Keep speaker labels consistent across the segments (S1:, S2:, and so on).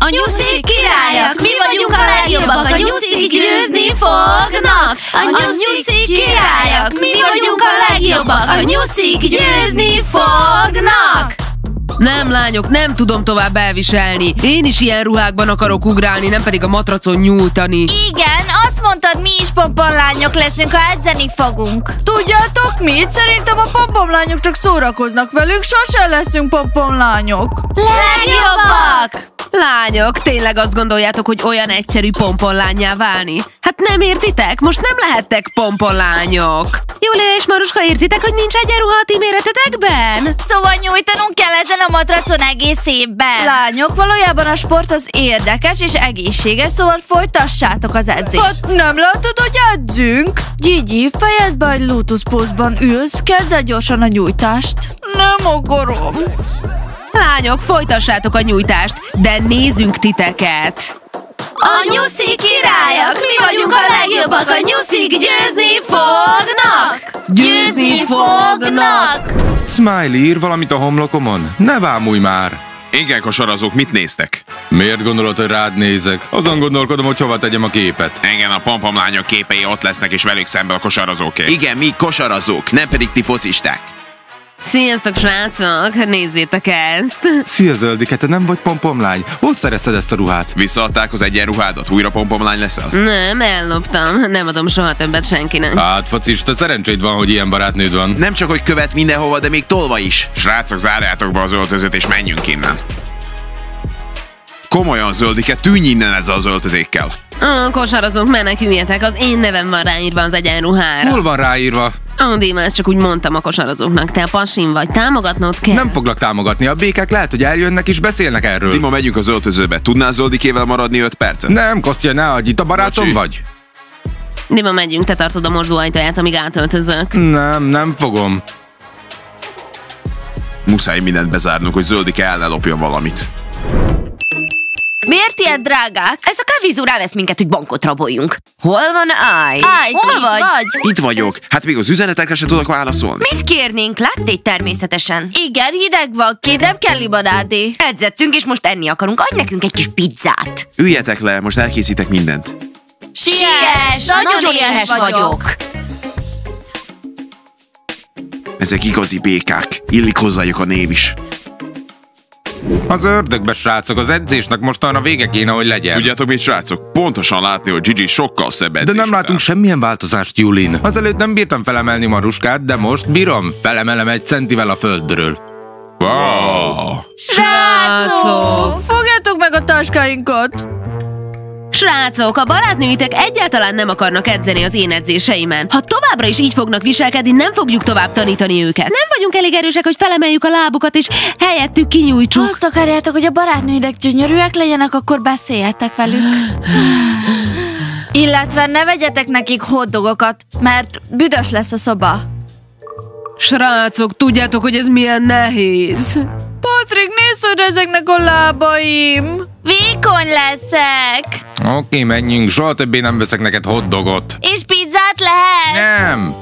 S1: A nyuszik királyok, mi vagyunk a legjobbak, a nyuszik győzni fognak. A nyuszik királyok, mi vagyunk a legjobbak, a nyuszik győzni fognak.
S2: Nem, lányok, nem tudom tovább elviselni. Én is ilyen ruhákban akarok ugrálni, nem pedig a matracon nyújtani.
S3: Igen, azt mondtad, mi is pomponlányok leszünk, ha edzeni fogunk.
S4: Tudjátok mit? Szerintem a pompomlányok csak szórakoznak velünk, sose leszünk pomponlányok.
S1: Legjobbak!
S2: Lányok, tényleg azt gondoljátok, hogy olyan egyszerű pomponlánnyá válni? Hát nem értitek? Most nem lehettek pomponlányok. Júlia és Maruska, értitek, hogy nincs egyenruha a ti méretetekben?
S3: Szóval nyújtanunk kell ezen a matracon egész évben.
S4: Lányok, valójában a sport az érdekes és egészséges, szóval folytassátok az edzést. Hát nem látod, hogy edzünk? Gigi, fejezd be, hogy Lotus Pose-ban ülsz, kezd el gyorsan a nyújtást. Nem akarom.
S2: Lányok, folytassátok a nyújtást, de nézzünk titeket.
S1: A nyuszik királyok, mi vagyunk a legjobbak, a nyuszik győzni fognak!
S2: Győzni fognak!
S5: Smiley, ír valamit a homlokomon? Ne bámulj már!
S6: Igen, kosarazók, mit néztek?
S5: Miért gondolod, hogy rád nézek? Azon gondolkodom, hogy hova tegyem a képet.
S6: Igen, a pompomlányok képei ott lesznek, és velük szemben a kosarazóké.
S7: Igen, mi kosarazók, nem pedig ti focisták.
S2: Sziasztok, srácok! Nézzétek ezt!
S5: Szia, Zöldike, te nem vagy pompomlány? Hol szerezted ezt a ruhát?
S6: Visszaadták az egyenruhádat? Újra pompomlány leszel?
S2: Nem, elloptam. Nem adom soha többet senkinek.
S5: Hát, focista, szerencséd van, hogy ilyen barátnőd van.
S7: Nem csak, hogy követ mindenhova, de még tolva is.
S6: Srácok, zárjátok be az öltözőt, és menjünk innen. Komolyan, Zöldike, tűnj innen ezzel az öltözékkel.
S2: Kosarazók, meneküljetek, az én nevem van ráírva az egyenruhára.
S5: Hol van ráírva?
S2: Dima, ezt csak úgy mondtam a kosarazóknak, te a pasim vagy, támogatnod kell.
S5: Nem foglak támogatni, a békák lehet, hogy eljönnek és beszélnek erről.
S6: Dima, megyünk az öltözőbe. Tudnál Zöldikével maradni 5 percet?
S5: Nem, Kostya, ne adj, itt a barátom
S6: Bocsi.
S5: vagy?
S2: Dima, megyünk, te tartod a mosdóajtaját, amíg átöltözök.
S5: Nem fogom.
S6: Muszáj mindent bezárnunk, hogy Zöldike el ne lopjon valamit.
S4: Miért ilyen drágák?
S1: Ez a kávézó rávesz minket, hogy bankot raboljunk. Hol van Ice?
S4: Hol vagy?
S7: Itt vagyok. Hát még az üzenetekre se tudok válaszolni.
S1: Mit kérnénk? Lattét természetesen.
S4: Igen, hideg van, nem kell limonádé.
S1: Edzettünk, és most enni akarunk. Adj nekünk egy kis pizzát.
S7: Üljetek le, most elkészítek mindent.
S1: Siess! Nagyon éhes vagyok.
S7: Ezek igazi békák. Illik hozzájuk a név is.
S5: Az ördögbe, srácok, az edzésnek mostanra vége kéne, hogy legyen.
S6: Tudjátok mit, srácok? Pontosan látni, hogy Gigi sokkal szebb
S5: De
S6: edzést
S5: nem látunk semmilyen változást, Julin. Azelőtt nem bírtam felemelni Maruskát, de most bírom. Felemelem 1 centivel a földről.
S6: Wow.
S4: Srácok! Fogjátok meg a táskáinkat!
S2: Srácok, a barátnőitek egyáltalán nem akarnak edzeni az én edzéseimen. Ha továbbra is így fognak viselkedni, nem fogjuk tovább tanítani őket. Nem vagyunk elég erősek, hogy felemeljük a lábukat, és helyettük kinyújtsuk.
S4: Ha azt akarjátok, hogy a barátnőidek gyönyörűek legyenek, akkor beszéljetek velük. Illetve ne vegyetek nekik hotdogokat, mert büdös lesz a szoba.
S2: Srácok, tudjátok, hogy ez milyen nehéz?
S4: Patrik, nézd, hogy rezegnek a lábaim!
S3: Vékony leszek.
S5: Oké, menjünk, soha többé nem veszek neked hotdogot.
S3: És pizzát lehet?
S5: Nem!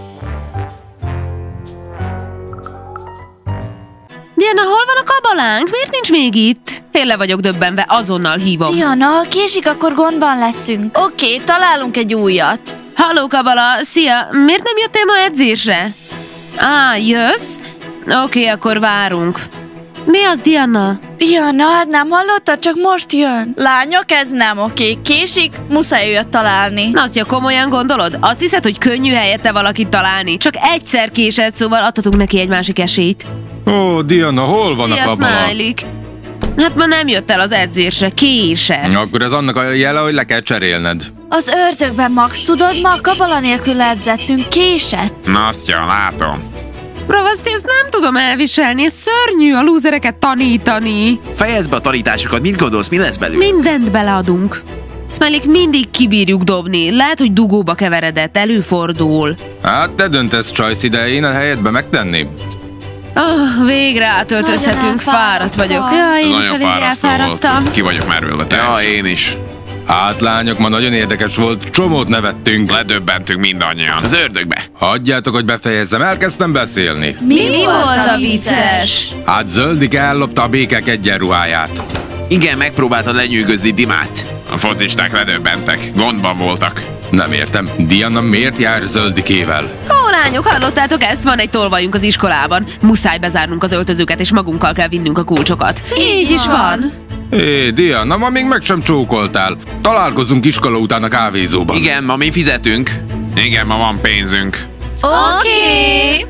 S2: Diana, hol van a kabalánk? Miért nincs még itt? Én le vagyok döbbenve, azonnal hívom.
S4: Diana, ha késik, akkor gondban leszünk. Oké, találunk egy újat.
S2: Halló, Kabala, szia! Miért nem jöttél ma edzésre? Jössz? Oké, akkor várunk. Mi az, Diana?
S4: Diana, hát nem hallottad? Csak most jön. Lányok, ez nem oké. Késik, muszáj őt találni.
S2: Nastya, komolyan gondolod? Azt hiszed, hogy könnyű helyette valakit találni? Csak egyszer késett, szóval adhatunk neki egy másik esélyt.
S5: Ó, Diana, hol van
S2: Szia,
S5: a kabala?
S2: Smiley. Hát ma nem jött el az edzésre, késett.
S5: Akkor ez annak a jele, hogy le kell cserélned.
S4: Az ördögben, Max, tudod, ma a kabala nélkül edzettünk, késett.
S6: Nastya, látom.
S2: Ravaszti, ezt nem tudom elviselni, ez szörnyű a lúzereket tanítani.
S7: Fejezd be a tanításokat, mit gondolsz, mi lesz belőle?
S2: Mindent beleadunk. Smiley, mindig kibírjuk dobni. Lehet, hogy dugóba keveredett, előfordul.
S5: Hát te döntesz, Csajci, de én a helyedbe megtenném.
S2: Végre átöltözhetünk, fáradt vagyok. Ja, én is
S6: Nagyon
S2: elég
S6: fárasztó
S2: elfáradtam.
S6: volt. Ki vagyok merülve,
S7: Ja, én is.
S5: Hát lányok, ma nagyon érdekes volt, csomót nevettünk.
S6: Ledöbbentünk mindannyian.
S7: Az ördögbe.
S5: Hagyjátok, hogy befejezzem, elkezdtem beszélni.
S2: Mi volt a vicces?
S5: Hát Zöldike ellopta a békák egyenruháját.
S7: Igen, megpróbáltad lenyűgözni Dimát.
S6: A focisták ledöbbentek. Gondban voltak.
S5: Nem értem, Diana miért jár zöldikével?
S2: Ó, lányok, hallottátok ezt? Van egy tolvajunk az iskolában. Muszáj bezárnunk az öltözőket, és magunkkal kell vinnünk a kulcsokat. Így is van.
S5: Hé, Diana, ma még meg sem csókoltál. Találkozunk iskola után a kávézóban.
S7: Igen, ma mi fizetünk.
S6: Igen, ma van pénzünk.
S2: Oké.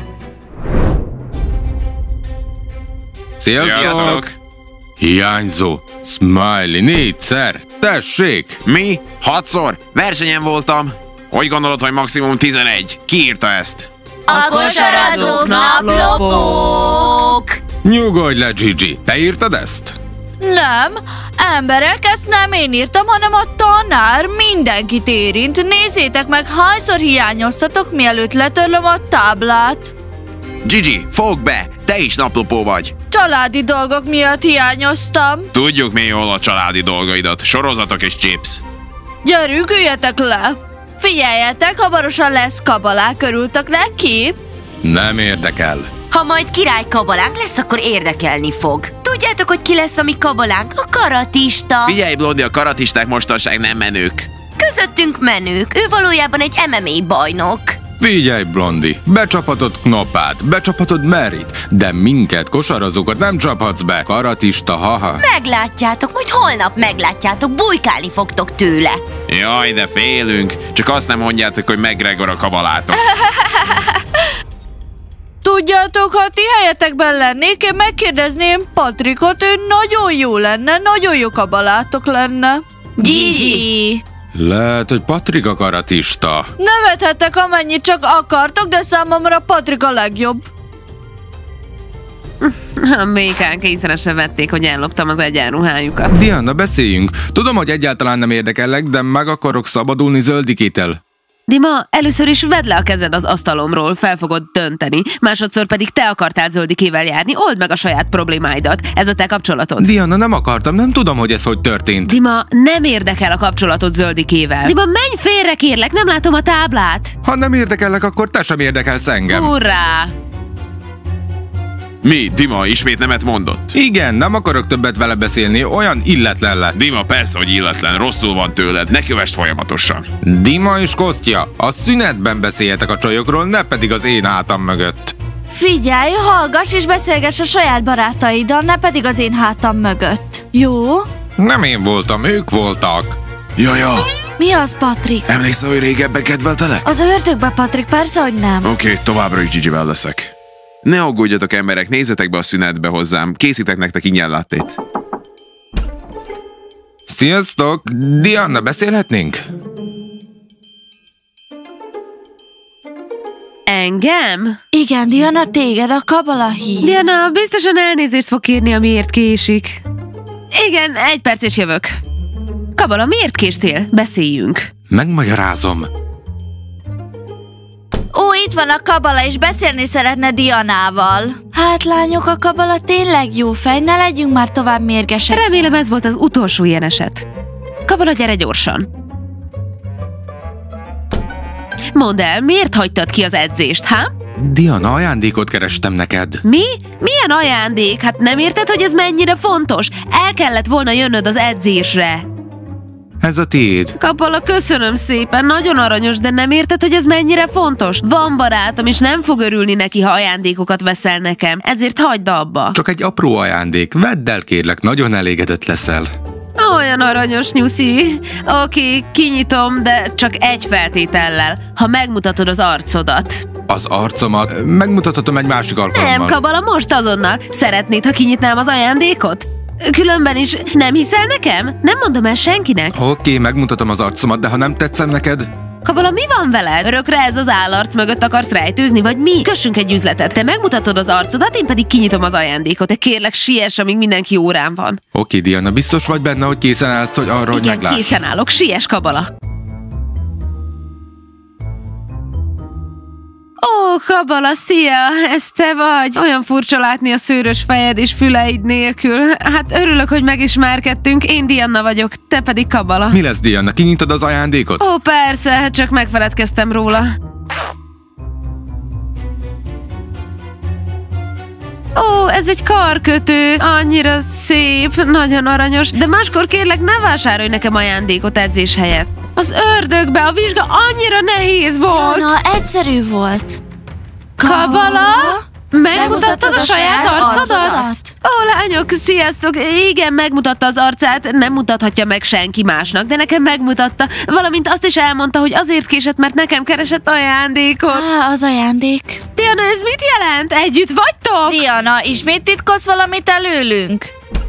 S5: Sziasztok! Hiányzó. Smiley, 4-szer. Tessék!
S7: Mi? 6-szor? Versenyen voltam.
S6: Hogy gondolod, hogy maximum 11? Ki írta ezt?
S3: A kosarazók naplopók!
S5: Nyugodj le, Gigi. Te írtad ezt?
S4: Nem, emberek, ezt nem én írtam, hanem a tanár. Mindenkit érint. Nézzétek meg, hányszor hiányoztatok, mielőtt letörlöm a táblát.
S7: Gigi, fogd be! Te is naplopó vagy.
S4: Családi dolgok miatt hiányoztam.
S6: Tudjuk mi jól a családi dolgaidat. Sorozatok és chips.
S4: Gyerünk, üljetek le. Figyeljetek, hamarosan lesz kabalák, örültök neki?
S5: Nem érdekel.
S1: Ha majd király kabalánk lesz, akkor érdekelni fog. Tudjátok, hogy ki lesz a mi kabalánk? A karatista.
S7: Figyelj, Blondi, a karatisták mostanság nem menők.
S1: Közöttünk menők, ő valójában egy MMA bajnok.
S5: Figyelj, Blondi, becsaphatod Knoppát, becsaphatod Maryt, de minket, kosarazókat nem csaphatsz be. Karatista, haha.
S1: Meglátjátok, majd holnap meglátjátok, bujkálni fogtok tőle.
S6: Jaj, de félünk. Csak azt nem mondjátok, hogy McGregor a kabalátok.
S4: Tudjátok, ha ti helyetekben lennék, én megkérdezném Patrikot, ő nagyon jó lenne, nagyon jó kabalátok lenne.
S1: Gigi!
S5: Lehet, hogy Patrik a karatista.
S4: Nevethettek amennyit csak akartok, de számomra Patrik a legjobb.
S2: A békán kényszeresen vették, hogy elloptam az egyenruhájukat.
S5: Diana, beszéljünk. Tudom, hogy egyáltalán nem érdekellek, de meg akarok szabadulni Zöldikétől.
S2: Dima, először is vedd le a kezed az asztalomról, fel fogod dönteni, másodszor pedig te akartál Zöldikével járni, old meg a saját problémáidat. Ez a te kapcsolatod.
S5: Diana, nem akartam, nem tudom, hogy ez hogy történt.
S2: Dima, nem érdekel a kapcsolatod Zöldikével. Dima, menj félre, kérlek, nem látom a táblát.
S5: Ha nem érdekellek, akkor te sem érdekelsz engem.
S2: Hurrá!
S6: Mi? Dima ismét nemet mondott?
S5: Igen, nem akarok többet vele beszélni, olyan illetlen lett.
S6: Dima persze, hogy illetlen, rosszul van tőled, ne kövesd folyamatosan.
S5: Dima és Kostya, a szünetben beszéljetek a csajokról, ne pedig az én hátam mögött.
S4: Figyelj, hallgass és beszélgess a saját barátaiddal, ne pedig az én hátam mögött. Jó?
S5: Nem én voltam, ők voltak.
S7: Jaja,
S4: Mi az, Patrik?
S7: emlékszel, hogy régebben kedveltelek?
S4: Az ördögbe, Patrik, persze, hogy nem.
S6: Oké, továbbra is Gigivel leszek. Ne aggódjatok, emberek, nézzetek be a szünetbe hozzám, készítek nektek ingyen lattét.
S5: Sziasztok! Diana, beszélhetnénk?
S2: Engem?
S4: Igen, Diana, téged a kabala hív.
S2: Diana, biztosan elnézést fog kérni, amiért késik. Igen, 1 perc és jövök. Kabala, miért késtél? Beszéljünk.
S5: Megmagyarázom.
S4: Ó, itt van a kabala, és beszélni szeretne Dianával. Hát, lányok, a kabala tényleg jó fej, ne legyünk már tovább mérgesek.
S2: Remélem ez volt az utolsó ilyen eset. Kabala, gyere gyorsan. Mondd el, miért hagytad ki az edzést, há?
S5: Diana, ajándékot kerestem neked.
S2: Mi? Milyen ajándék? Hát nem érted, hogy ez mennyire fontos? El kellett volna jönnöd az edzésre.
S5: Ez a tiéd.
S2: Kabala, köszönöm szépen, nagyon aranyos, de nem érted, hogy ez mennyire fontos? Van barátom, és nem fog örülni neki, ha ajándékokat veszel nekem, ezért hagyd abba.
S5: Csak egy apró ajándék. Vedd el, kérlek, nagyon elégedett leszel.
S2: Olyan aranyos, nyuszi. Oké, kinyitom, de csak egy feltétellel, ha megmutatod az arcodat.
S5: Az arcomat megmutathatom egy másik alkalommal.
S2: Nem, Kabala, most azonnal. Szeretnéd, ha kinyitnám az ajándékot? Különben is nem hiszel nekem? Nem mondom el senkinek.
S5: Oké, megmutatom az arcomat, de ha nem tetszem neked...
S2: Kabala, mi van veled? Örökre ez az állarc mögött akarsz rejtőzni, vagy mi? Kössünk egy üzletet. Te megmutatod az arcodat, én pedig kinyitom az ajándékot. De kérlek, siess, amíg mindenki órán van.
S5: Oké, Diana, biztos vagy benne, hogy készen állsz, hogy arra, hogy
S2: Igen,
S5: megláss?
S2: készen állok. Siess, Kabala. Ó, Kabala, szia! Ez te vagy? Olyan furcsa látni a szőrös fejed és füleid nélkül. Hát örülök, hogy megismerkedtünk. Én Diana vagyok, te pedig Kabala.
S5: Mi lesz, Diana? Kinyitod az ajándékot?
S2: Ó, persze, csak megfeledkeztem róla. Ó, ez egy karkötő. Annyira szép, nagyon aranyos. De máskor kérlek, ne vásárolj nekem ajándékot edzés helyett. Az ördögbe a vizsga annyira nehéz volt.
S4: Na, egyszerű volt.
S2: Kabala? Megmutattad a saját arcodat? Ó, lányok, sziasztok! Igen, megmutatta az arcát, nem mutathatja meg senki másnak, de nekem megmutatta. Valamint azt is elmondta, hogy azért késett, mert nekem keresett ajándékot.
S4: Az ajándék.
S2: Diana, ez mit jelent? Együtt vagytok?
S3: Diana, ismét titkolsz valamit előlünk?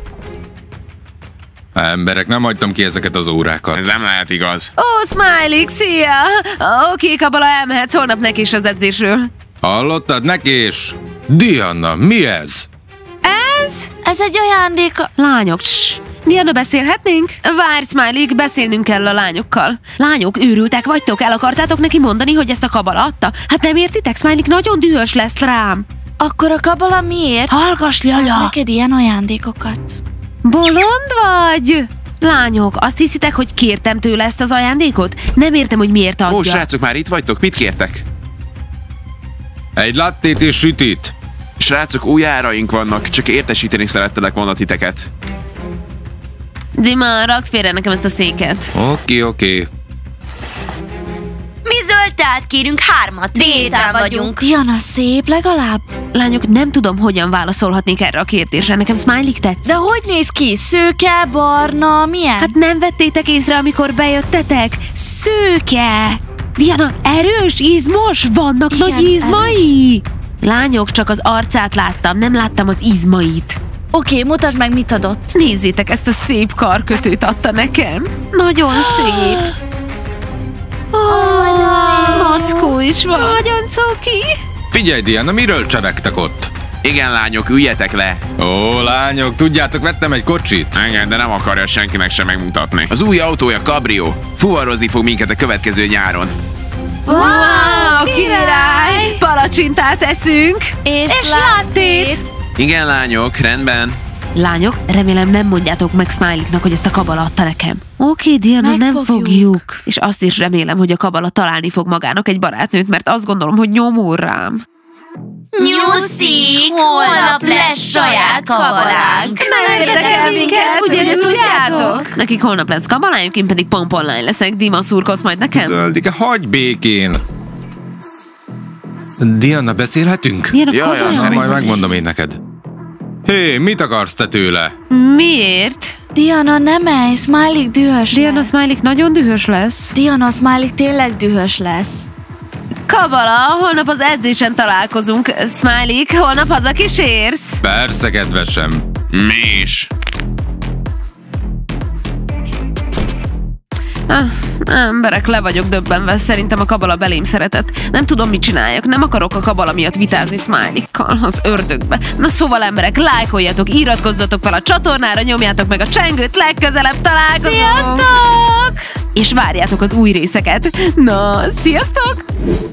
S5: Emberek, nem hagytam ki ezeket az órákat.
S6: Ez nem lehet igaz.
S2: Ó, Smiley, szia! Oké, Kabala, elmehetsz holnap neki is az edzésről.
S5: Hallottad, nekés? Diana, mi ez?
S4: Ez egy ajándék.
S2: Lányok, Diana, beszélhetnénk? Várj, Smiley, beszélnünk kell a lányokkal. Lányok, őrültek vagytok? El akartátok neki mondani, hogy ezt a Kabala adta? Hát nem értitek? Smiley nagyon dühös lesz rám.
S4: Akkor a Kabala miért?
S2: Hallgass, Lala!
S4: Neked ilyen ajándékokat.
S2: Bolond vagy? Lányok, azt hiszitek, hogy kértem tőle ezt az ajándékot? Nem értem, hogy miért adja.
S6: Ó, srácok, már itt vagytok? Mit kértek?
S5: Egy lattét és sütit.
S6: Srácok, új áraink vannak, csak értesíteni szerettelek volna titeket.
S2: Dima, rakd félre nekem ezt a széket.
S5: Oké.
S1: Mi zöld teát kérünk, 3, diétán vagyunk.
S4: Diana, szép legalább.
S2: Lányok, nem tudom, hogyan válaszolhatnék erre a kérdésre. Nekem Smiley tetsz.
S4: De hogy néz ki? Szőke, barna, milyen?
S2: Hát nem vettétek észre, amikor bejöttetek? Szőke! Diana, erős, izmos, vannak
S4: igen,
S2: nagy izmai. Lányok, csak az arcát láttam, nem láttam az izmait.
S4: Oké, mutasd meg, mit adott.
S2: Nézzétek, ezt a szép karkötőt adta nekem. Nagyon szép. Mackó is van. Nagyon cuki.
S5: Figyelj, Diana, miről cseregtek ott?
S6: Igen, lányok, üljetek le.
S5: Ó, lányok, tudjátok, vettem egy kocsit.
S6: Igen, de nem akarja senkinek sem megmutatni. Az új autója Cabrio. Fuvarozni fog minket a következő nyáron.
S2: Wow, király! Palacsintát eszünk.
S4: És
S2: lattét.
S6: Igen, lányok, rendben.
S2: Lányok, remélem nem mondjátok meg Smiley-nak, hogy ezt a Kabala adta nekem. Oké, Diana, nem fogjuk. És azt is remélem, hogy a Kabala találni fog magának egy barátnőt, mert azt gondolom, hogy nyomul rám.
S1: Nyuszik, holnap lesz saját kabalánk.
S2: Nem érdekel minket, ugye tudjátok? Nekik holnap lesz kabalájuk, én pedig pomponlány leszek. Dima, szurkolsz majd nekem?
S5: Zöldike, hagyj békén. Diana, beszélhetünk?
S2: Diana,
S6: Jaj,
S2: komolyan?
S6: szerintem
S5: Majd megmondom én neked. Hé, mit akarsz te tőle?
S2: Miért?
S4: Diana, nem menj, Smiley dühös
S2: Diana,
S4: lesz.
S2: Smiley nagyon dühös lesz.
S4: Diana, Smiley tényleg dühös lesz.
S2: Kabala, holnap az edzésen találkozunk. Smiley, holnap hazakísérsz?
S5: Persze, kedvesem.
S6: Mi is?
S2: Emberek, le vagyok döbbenve, szerintem a Kabala belém szeretett. Nem tudom, mit csináljak, nem akarok a Kabala miatt vitázni Smiley-kkal az ördögbe. Na szóval emberek, lájkoljatok, iratkozzatok fel a csatornára, nyomjátok meg a csengőt, legközelebb találkozunk!
S1: Sziasztok!
S2: És várjátok az új részeket. Na, sziasztok!